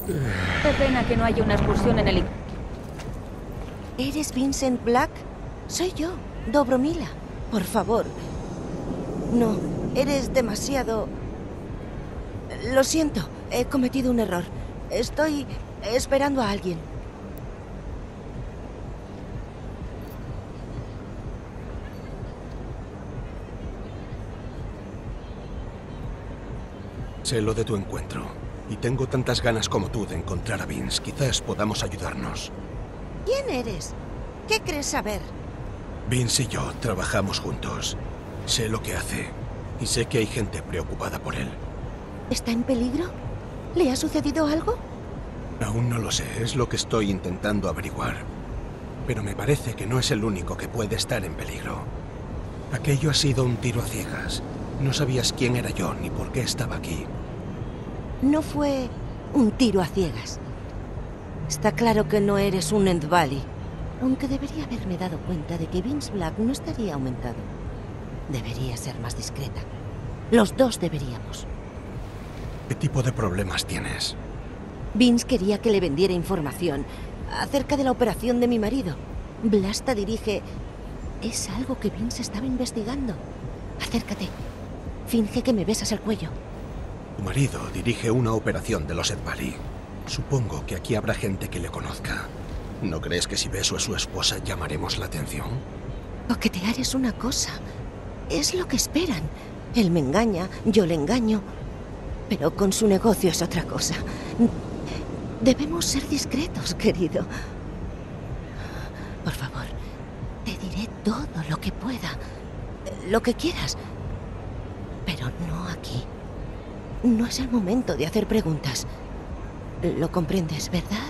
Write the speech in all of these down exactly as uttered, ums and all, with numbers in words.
Qué pena que no haya una excursión en el... ¿Eres Vincent Black? Soy yo, Dobromila. Por favor. No, eres demasiado... Lo siento, he cometido un error. Estoy esperando a alguien. Sé lo de tu encuentro. Y tengo tantas ganas como tú de encontrar a Vince. Quizás podamos ayudarnos. ¿Quién eres? ¿Qué crees saber? Vince y yo trabajamos juntos. Sé lo que hace. Y sé que hay gente preocupada por él. ¿Está en peligro? ¿Le ha sucedido algo? Aún no lo sé. Es lo que estoy intentando averiguar. Pero me parece que no es el único que puede estar en peligro. Aquello ha sido un tiro a ciegas. No sabías quién era yo ni por qué estaba aquí. No fue un tiro a ciegas. Está claro que no eres un Endvali. Aunque debería haberme dado cuenta de que Vince Black no estaría aumentado. Debería ser más discreta. Los dos deberíamos. ¿Qué tipo de problemas tienes? Vince quería que le vendiera información acerca de la operación de mi marido. Blasta dirige... Es algo que Vince estaba investigando. Acércate. Finge que me besas el cuello. Tu marido dirige una operación de los Endvali. Supongo que aquí habrá gente que le conozca. ¿No crees que si beso a su esposa llamaremos la atención? Coquetear es una cosa. Es lo que esperan. Él me engaña, yo le engaño. Pero con su negocio es otra cosa. Debemos ser discretos, querido. Por favor, te diré todo lo que pueda. Lo que quieras. Pero no aquí. No es el momento de hacer preguntas. Lo comprendes, ¿verdad?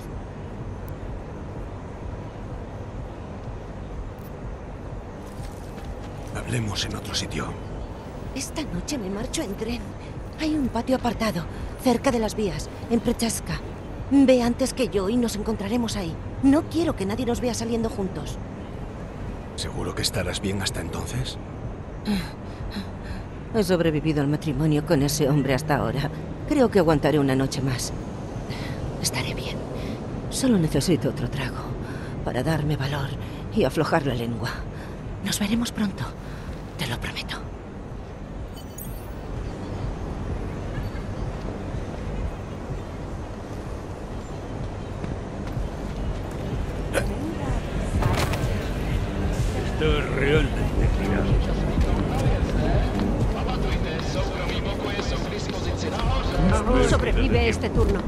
Hablemos en otro sitio. Esta noche me marcho en tren. Hay un patio apartado, cerca de las vías, en Prechaska. Ve antes que yo y nos encontraremos ahí. No quiero que nadie nos vea saliendo juntos. ¿Seguro que estarás bien hasta entonces? He sobrevivido al matrimonio con ese hombre hasta ahora. Creo que aguantaré una noche más. Estaré bien. Solo necesito otro trago para darme valor y aflojar la lengua. Nos veremos pronto. Te lo prometo. Esto es realmente girado. Sobrevive este turno.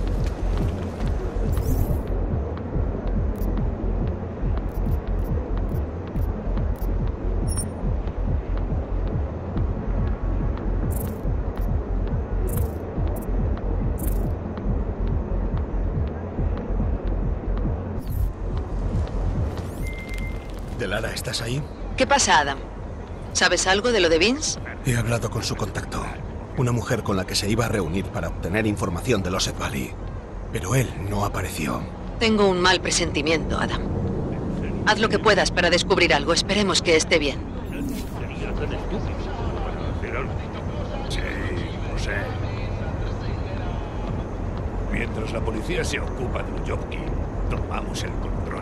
Delara, ¿estás ahí? ¿Qué pasa, Adam? ¿Sabes algo de lo de Vince? He hablado con su contacto. Una mujer con la que se iba a reunir para obtener información de los Endvali. Pero él no apareció. Tengo un mal presentimiento, Adam. Haz lo que puedas para descubrir algo. Esperemos que esté bien. Sí, lo sé. Mientras la policía se ocupa de Ujovki, tomamos el control.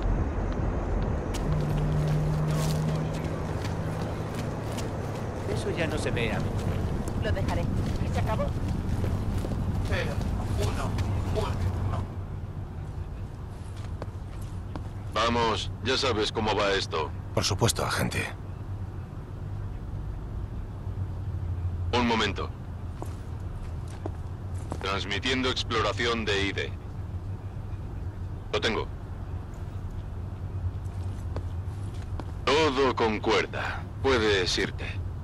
Eso ya no se ve a mí. Lo dejaré. ¿Se acabó? Cero, uno, uno. Vamos, ya sabes cómo va esto. Por supuesto, agente. Un momento. Transmitiendo exploración de I D. Lo tengo. Todo concuerda. Puedes irte.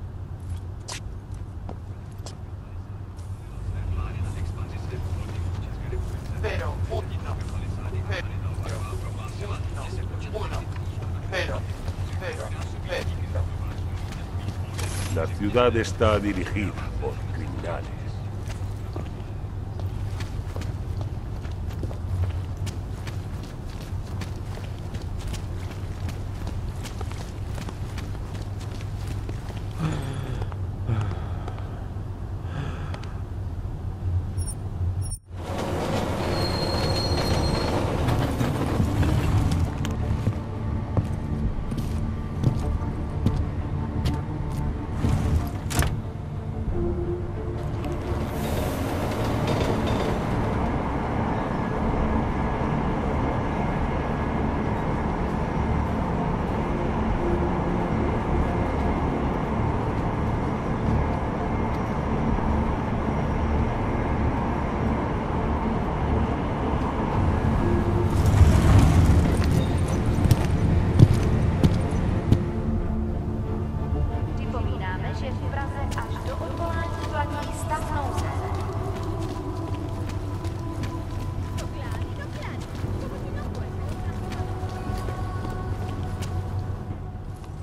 Cero, uno, cero, uno, cero, cero, cero. La ciudad está dirigida por criminales.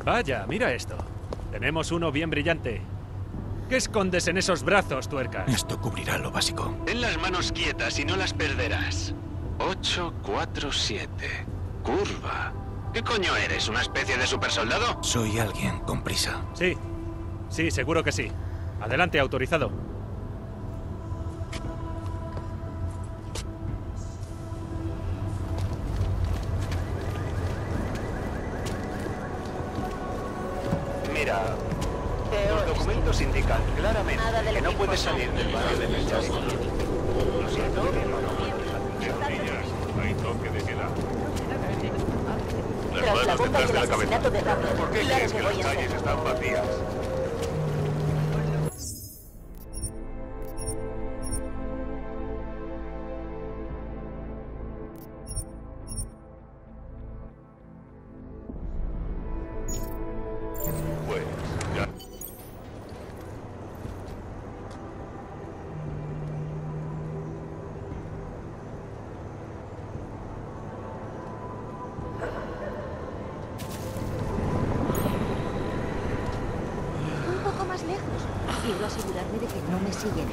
Vaya, mira esto. Tenemos uno bien brillante. ¿Qué escondes en esos brazos, tuercas? Esto cubrirá lo básico. Ten las manos quietas y no las perderás. ocho cuatro siete. Curva. ¿Qué coño eres? ¿Una especie de supersoldado? Soy alguien con prisa. Sí. Sí, seguro que sí. Adelante, autorizado. Mira, los documentos indican claramente Nada de lo que no que puedes informa. salir del barrio de Melchor. Lo siento. Hay toque de queda. Las Tras la manos bomba detrás y de el la cabeza. asesinato de Rappler. ¿Por qué Claro crees que que voy las a calles hacer. están vacías? Pues, ya. Un poco más lejos. Quiero asegurarme de que no me siguen.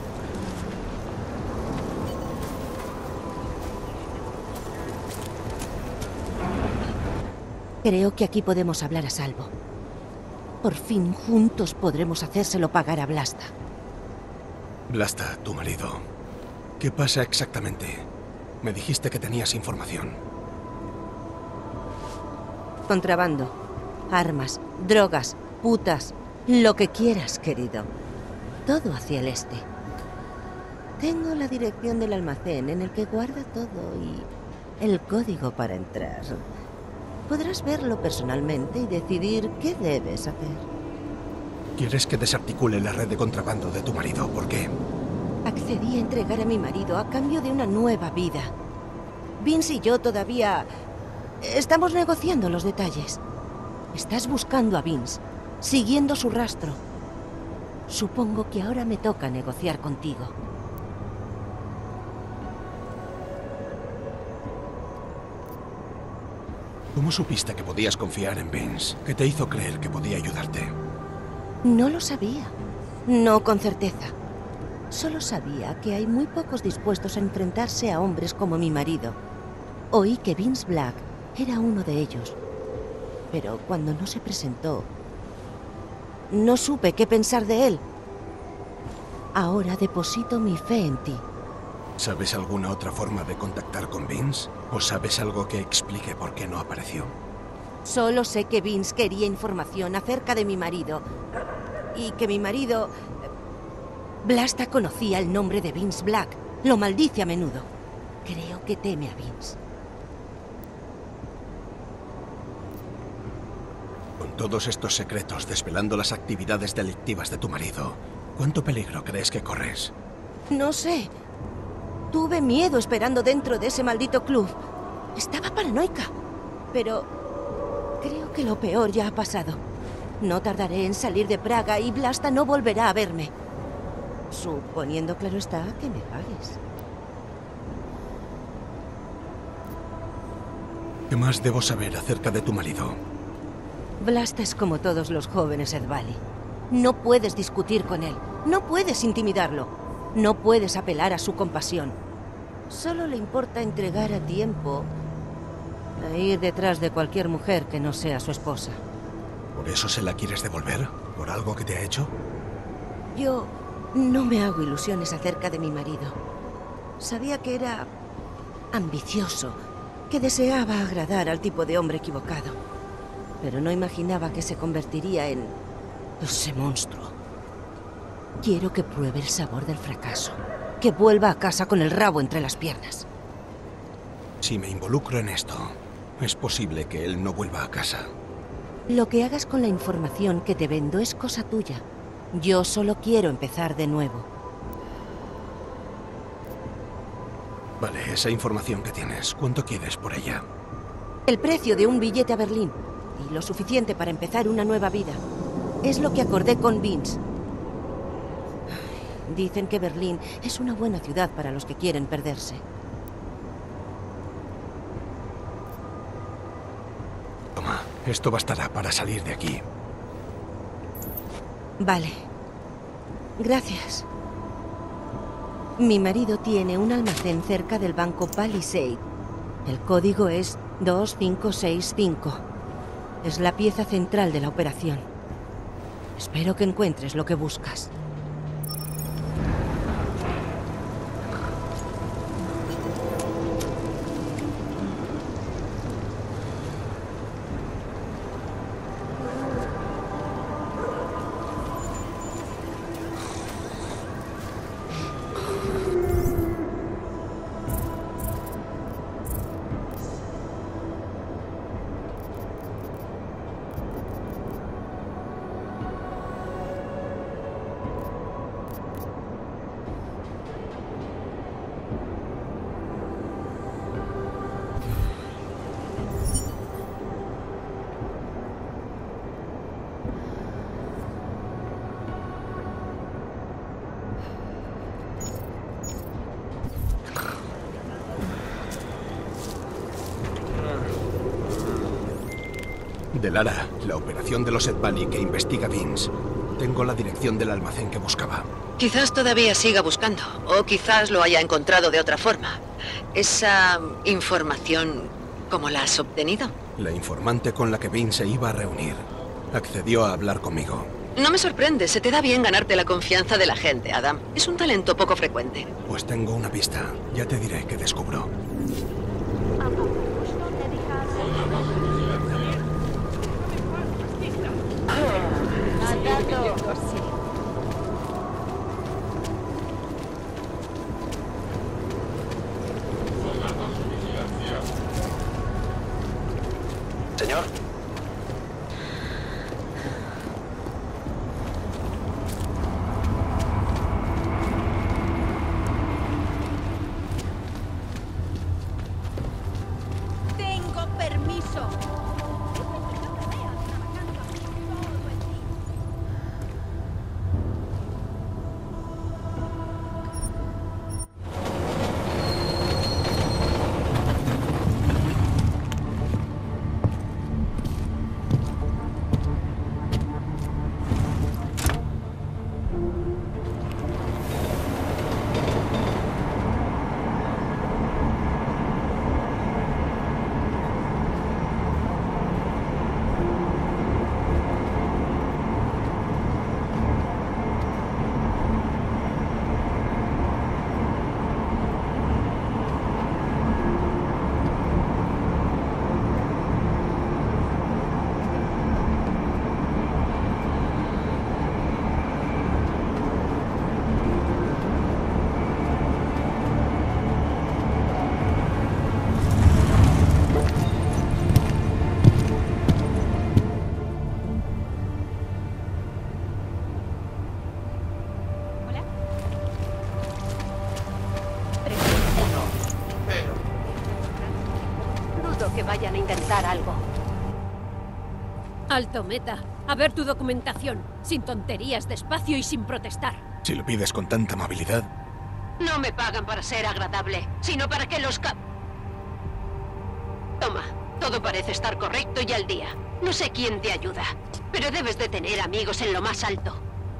Creo que aquí podemos hablar a salvo. Por fin, juntos podremos hacérselo pagar a Blasta. Blasta, tu marido. ¿Qué pasa exactamente? Me dijiste que tenías información. Contrabando, armas, drogas, putas, lo que quieras, querido. Todo hacia el este. Tengo la dirección del almacén en el que guarda todo y el código para entrar. Podrás verlo personalmente y decidir qué debes hacer. ¿Quieres que desarticule la red de contrabando de tu marido? ¿Por qué? Accedí a entregar a mi marido a cambio de una nueva vida. Vince y yo todavía estamos negociando los detalles. Estás buscando a Vince, siguiendo su rastro. Supongo que ahora me toca negociar contigo. ¿Cómo supiste que podías confiar en Vince? ¿Qué te hizo creer que podía ayudarte? No lo sabía. No con certeza. Solo sabía que hay muy pocos dispuestos a enfrentarse a hombres como mi marido. Oí que Vince Black era uno de ellos. Pero cuando no se presentó, no supe qué pensar de él. Ahora deposito mi fe en ti. ¿Sabes alguna otra forma de contactar con Vince? ¿O sabes algo que explique por qué no apareció? Solo sé que Vince quería información acerca de mi marido. Y que mi marido... Blasta conocía el nombre de Vince Black. Lo maldice a menudo. Creo que teme a Vince. Con todos estos secretos desvelando las actividades delictivas de tu marido, ¿cuánto peligro crees que corres? No sé. Tuve miedo esperando dentro de ese maldito club. Estaba paranoica. Pero creo que lo peor ya ha pasado. No tardaré en salir de Praga y Blasta no volverá a verme. Suponiendo, claro está, que me pagues. ¿Qué más debo saber acerca de tu marido? Blasta es como todos los jóvenes Edvali. No puedes discutir con él. No puedes intimidarlo. No puedes apelar a su compasión. Solo le importa entregar a tiempo e ir detrás de cualquier mujer que no sea su esposa. ¿Por eso se la quieres devolver? ¿Por algo que te ha hecho? Yo no me hago ilusiones acerca de mi marido. Sabía que era ambicioso, que deseaba agradar al tipo de hombre equivocado. Pero no imaginaba que se convertiría en ese monstruo. Quiero que pruebe el sabor del fracaso. Que vuelva a casa con el rabo entre las piernas. Si me involucro en esto, es posible que él no vuelva a casa. Lo que hagas con la información que te vendo es cosa tuya. Yo solo quiero empezar de nuevo. Vale, esa información que tienes, ¿cuánto quieres por ella? El precio de un billete a Berlín. Y lo suficiente para empezar una nueva vida. Es lo que acordé con Vince. Dicen que Berlín es una buena ciudad para los que quieren perderse. Toma, Esto bastará para salir de aquí. Vale. Gracias. Mi marido tiene un almacén cerca del banco Palisade. El código es dos cinco seis cinco. Es la pieza central de la operación. Espero que encuentres lo que buscas. Delara, la operación de los Edvali que investiga Vince. Tengo la dirección del almacén que buscaba. Quizás todavía siga buscando, o quizás lo haya encontrado de otra forma. ¿Esa información, cómo la has obtenido? La informante con la que Vince se iba a reunir accedió a hablar conmigo. No me sorprende, se te da bien ganarte la confianza de la gente, Adam. Es un talento poco frecuente. Pues tengo una pista. Ya te diré qué descubro. Señor. Tengo permiso. Que vayan a intentar algo. Alto, Meta. A ver tu documentación. Sin tonterías, despacio y sin protestar. Si lo pides con tanta amabilidad. No me pagan para ser agradable, sino para que los cap... Toma, todo parece estar correcto y al día. No sé quién te ayuda, pero debes de tener amigos en lo más alto.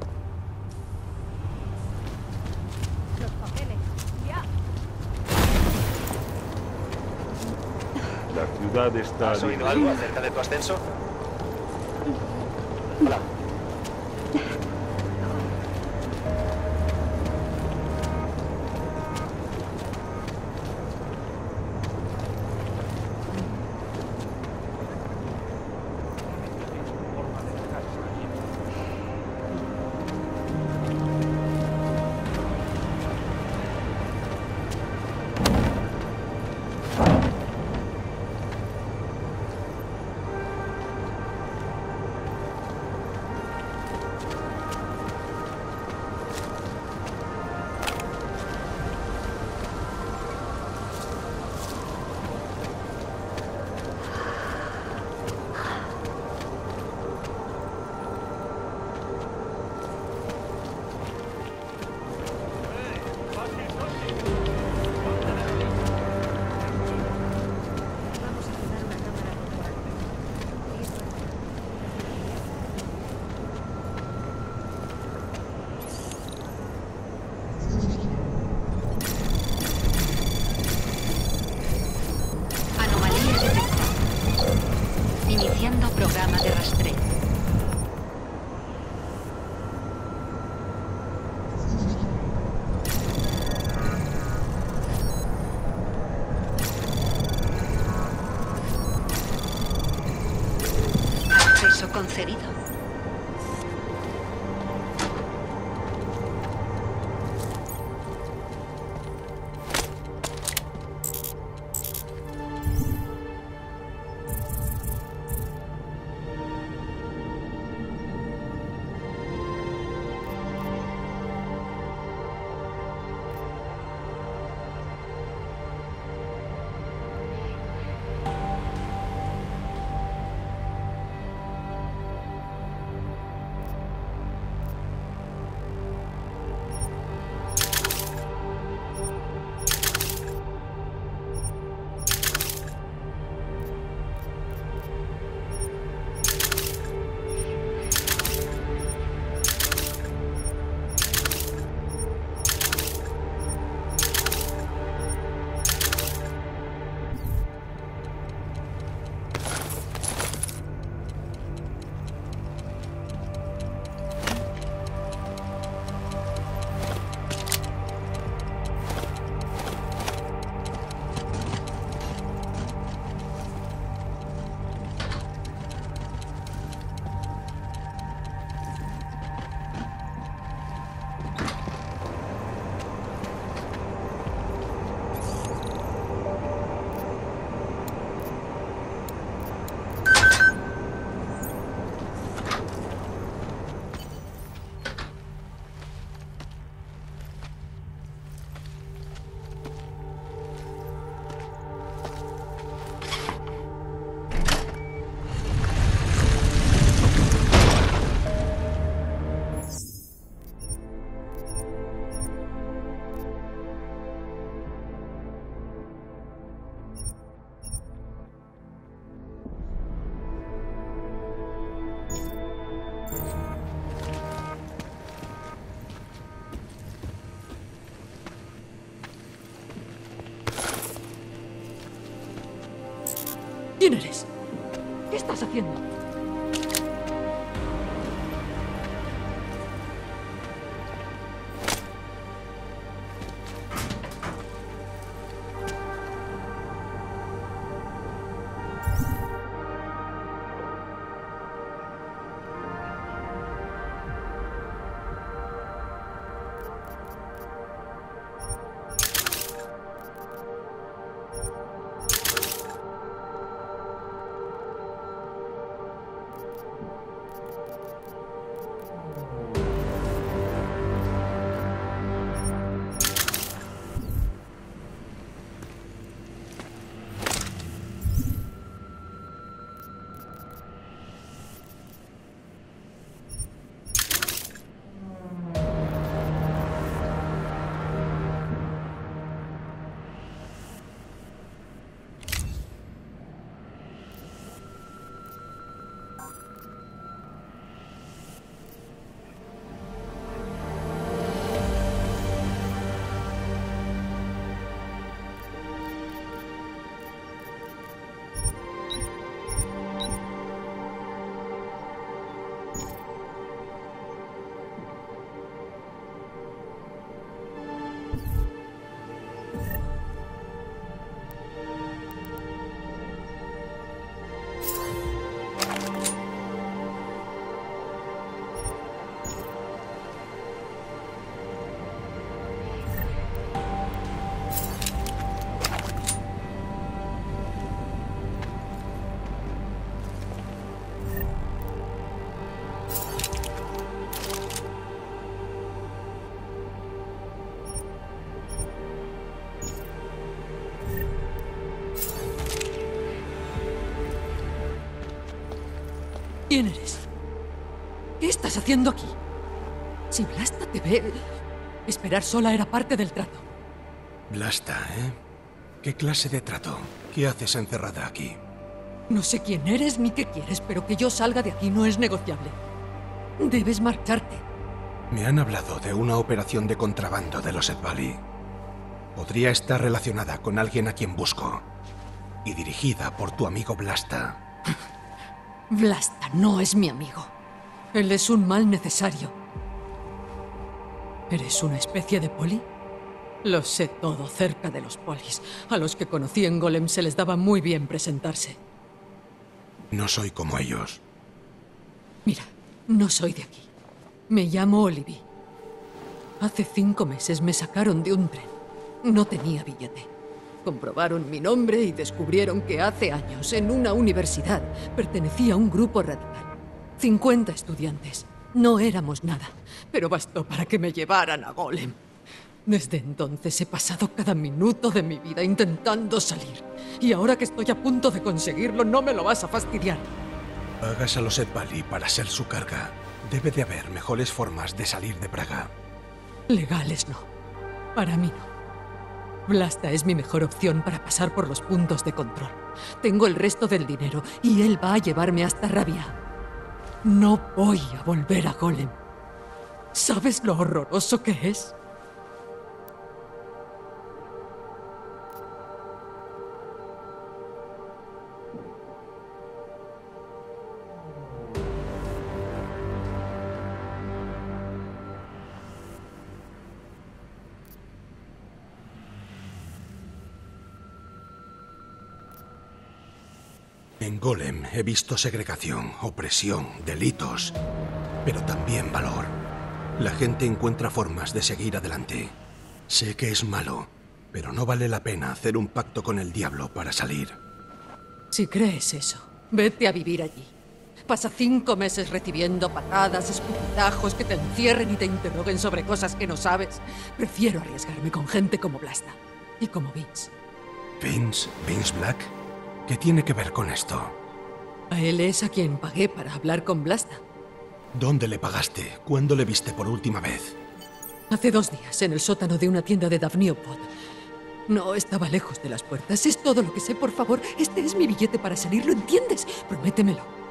Los papeles, ya. La ciudad está... ¿Has oído algo acerca de tu ascenso? Hola. concedido. ¿Quién eres? ¿Qué estás haciendo? ¿Quién eres? ¿Qué estás haciendo aquí? Si Vlasta te ve, esperar sola era parte del trato. Vlasta, ¿eh? ¿Qué clase de trato? ¿Qué haces encerrada aquí? No sé quién eres ni qué quieres, pero que yo salga de aquí no es negociable. Debes marcharte. Me han hablado de una operación de contrabando de los Edvali. Podría estar relacionada con alguien a quien busco. Y dirigida por tu amigo Vlasta. Vlasta no es mi amigo. Él es un mal necesario. ¿Eres una especie de poli? Lo sé todo cerca de los polis. A los que conocí en Golem se les daba muy bien presentarse. No soy como ellos. Mira, no soy de aquí. Me llamo Olivia. Hace cinco meses me sacaron de un tren. No tenía billete. Comprobaron mi nombre y descubrieron que hace años, en una universidad, pertenecía a un grupo radical. cincuenta estudiantes. No éramos nada, pero bastó para que me llevaran a Golem. Desde entonces he pasado cada minuto de mi vida intentando salir. Y ahora que estoy a punto de conseguirlo, no me lo vas a fastidiar. Pagas a los Edvali para ser su carga. Debe de haber mejores formas de salir de Praga. Legales no. Para mí no. Vlasta es mi mejor opción para pasar por los puntos de control. Tengo el resto del dinero y él va a llevarme hasta Rabia. No voy a volver a Golem. ¿Sabes lo horroroso que es? En Golem he visto segregación, opresión, delitos, pero también valor. La gente encuentra formas de seguir adelante. Sé que es malo, pero no vale la pena hacer un pacto con el diablo para salir. Si crees eso, vete a vivir allí. Pasa cinco meses recibiendo patadas, escupitajos, que te encierren y te interroguen sobre cosas que no sabes. Prefiero arriesgarme con gente como Vlasta y como Vince. ¿Vince? ¿Vince Black? ¿Qué tiene que ver con esto? A él es a quien pagué para hablar con Vlasta. ¿Dónde le pagaste? ¿Cuándo le viste por última vez? Hace dos días, en el sótano de una tienda de Davniopod. No estaba lejos de las puertas. Es todo lo que sé, por favor. Este es mi billete para salir, ¿lo entiendes? Prométemelo.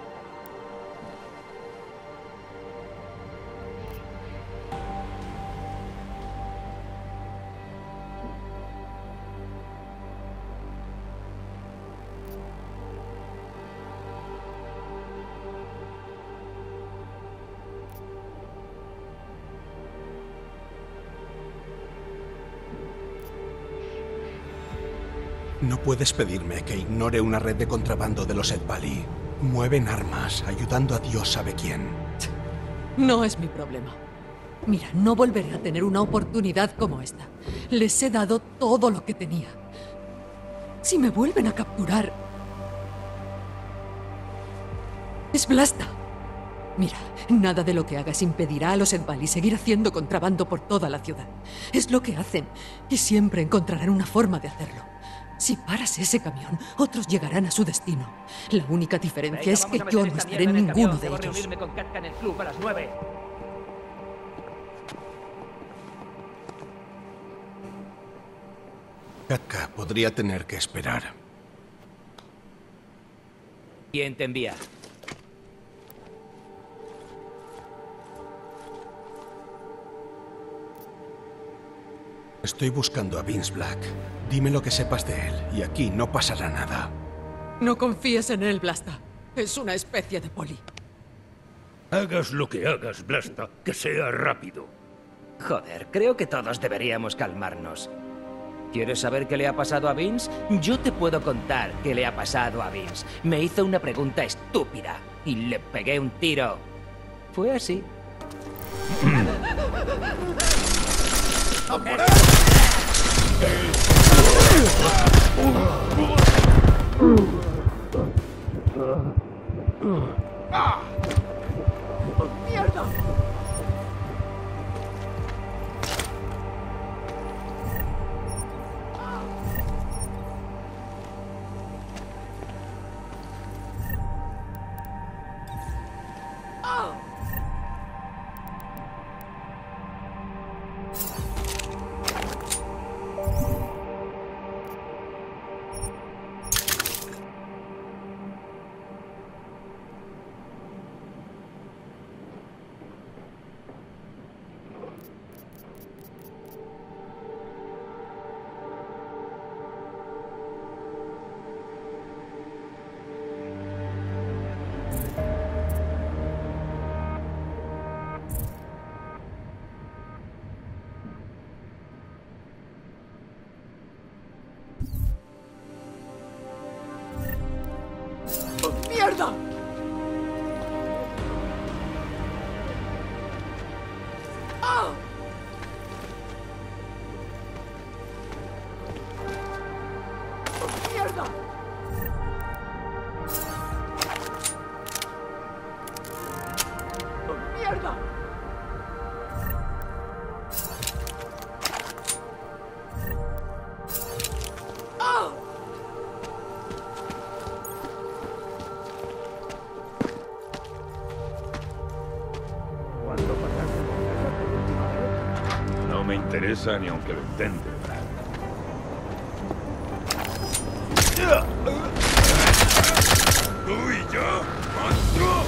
No puedes pedirme que ignore una red de contrabando de los Edvali. Mueven armas, ayudando a Dios sabe quién. No es mi problema. Mira, no volveré a tener una oportunidad como esta. Les he dado todo lo que tenía. Si me vuelven a capturar... es Vlasta. Mira, nada de lo que hagas impedirá a los Edvali seguir haciendo contrabando por toda la ciudad. Es lo que hacen, y siempre encontrarán una forma de hacerlo. Si paras ese camión, otros llegarán a su destino. La única diferencia es que yo no estaré en ninguno de ellos. Debo reunirme con Katka en el club a las nueve. Katka podría tener que esperar. ¿Quién te envía? Estoy buscando a Vince Black. Dime lo que sepas de él, y aquí no pasará nada. No confíes en él, Vlasta. Es una especie de poli. Hagas lo que hagas, Vlasta, que sea rápido. Joder, creo que todos deberíamos calmarnos. ¿Quieres saber qué le ha pasado a Vince? Yo te puedo contar qué le ha pasado a Vince. Me hizo una pregunta estúpida y le pegué un tiro. Fue así. ¡Mierda! ¡Mierda! ¡Mierda! ¿Cuándo pasaste por casa por última vez? No me interesa ni aunque lo intente, Brad. ¡Tú y yo, monstruo!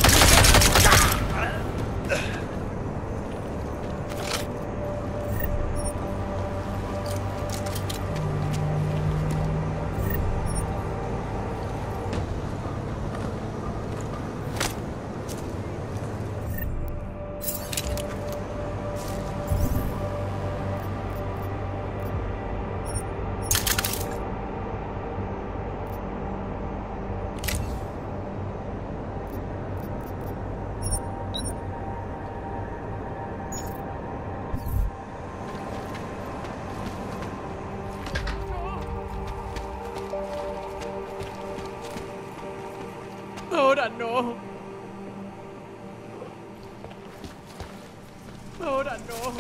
Ahora no. Ahora no.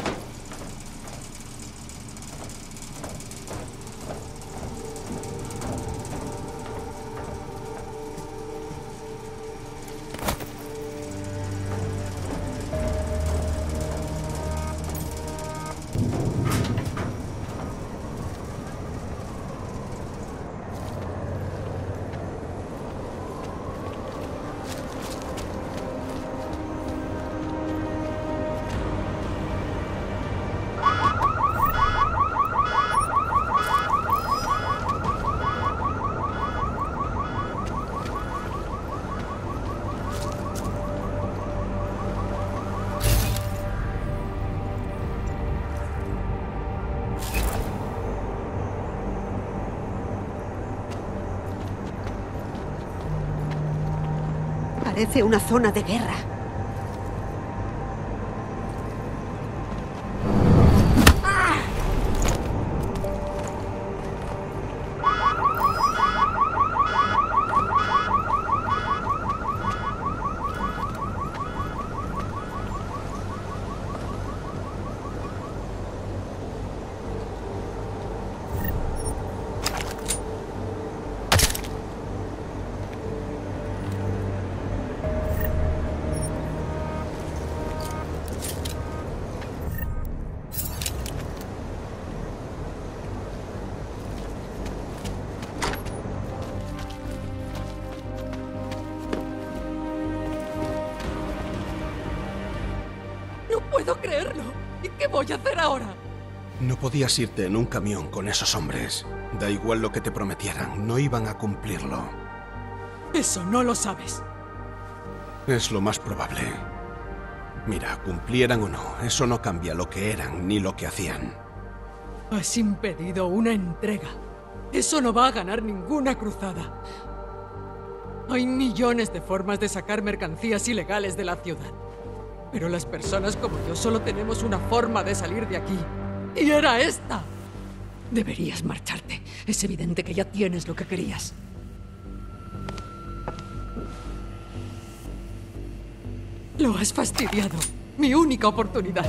Parece una zona de guerra. No puedo creerlo. ¿Y qué voy a hacer ahora? No podías irte en un camión con esos hombres. Da igual lo que te prometieran, no iban a cumplirlo. Eso no lo sabes. Es lo más probable. Mira, cumplieran o no, eso no cambia lo que eran ni lo que hacían. Has impedido una entrega. Eso no va a ganar ninguna cruzada. Hay millones de formas de sacar mercancías ilegales de la ciudad. Pero las personas como yo solo tenemos una forma de salir de aquí. ¡Y era esta! Deberías marcharte. Es evidente que ya tienes lo que querías. Lo has fastidiado. Mi única oportunidad.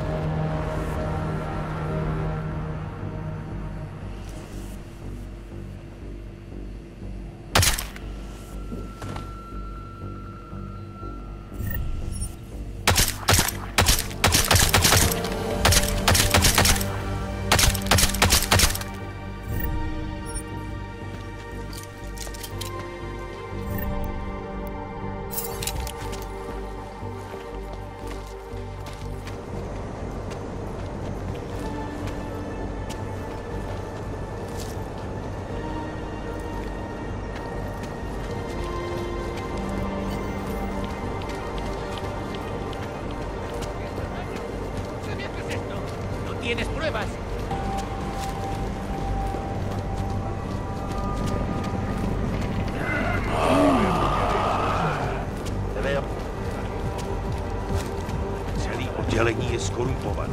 ¿Tienes pruebas? Te veo. Celý oddělení je Gruppo Van.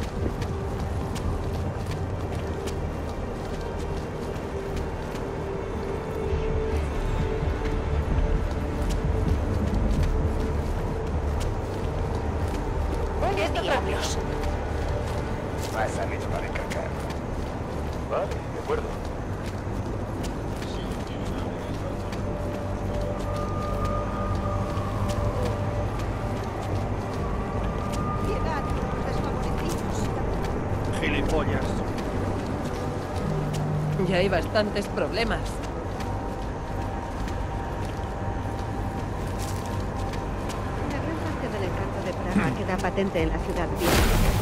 ¿Qué diablos? Vas a misma de cacar. Vale, de acuerdo. Piedad, desfavorecidos. Gilipollas. Ya hay bastantes problemas. La gran parte del encanto de Praga queda patente en la ciudad vieja.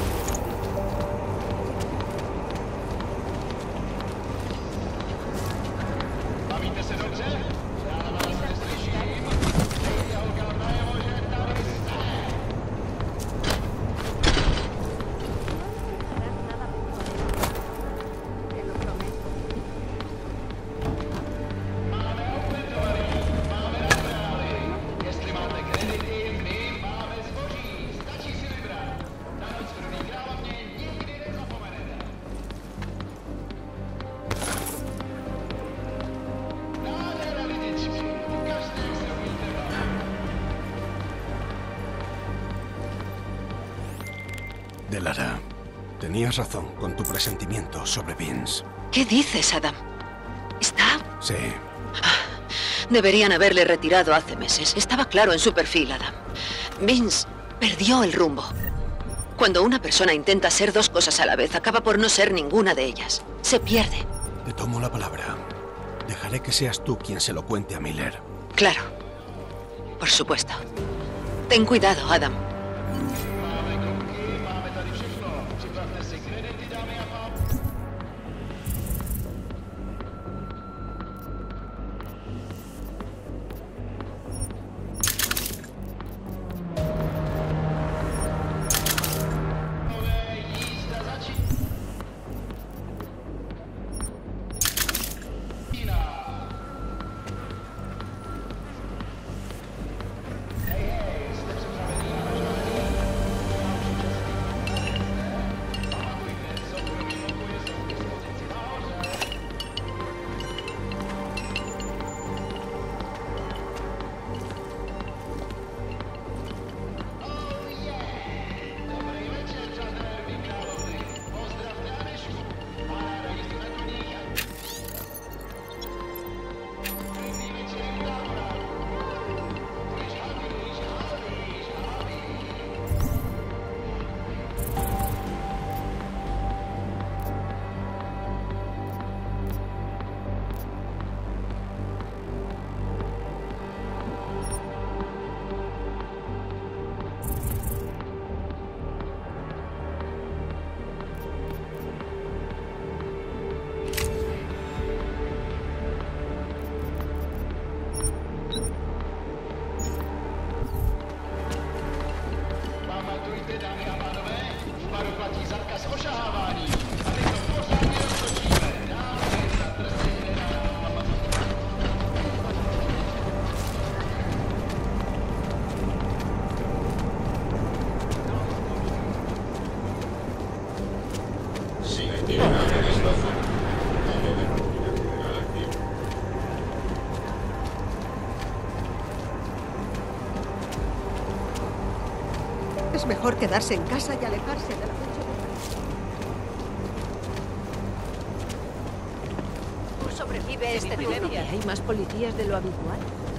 Delara, tenías razón con tu presentimiento sobre Vince. ¿Qué dices, Adam? ¿Está? Sí. Deberían haberle retirado hace meses. Estaba claro en su perfil, Adam. Vince perdió el rumbo. Cuando una persona intenta ser dos cosas a la vez, acaba por no ser ninguna de ellas. Se pierde. Te tomo la palabra. Dejaré que seas tú quien se lo cuente a Miller. Claro. Por supuesto. Ten cuidado, Adam. Es mejor quedarse en casa y alejarse de la mucha ¿Tú sobrevives este dilema? ¿Hay más policías de lo habitual?